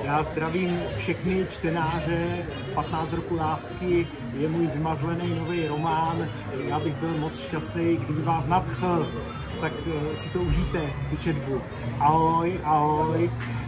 Já zdravím všechny čtenáře 15 roku lásky, je můj vymazlený nový román. Já bych byl moc šťastný, kdyby vás nadchl, tak si to užijte, tu četbu. Ahoj, ahoj.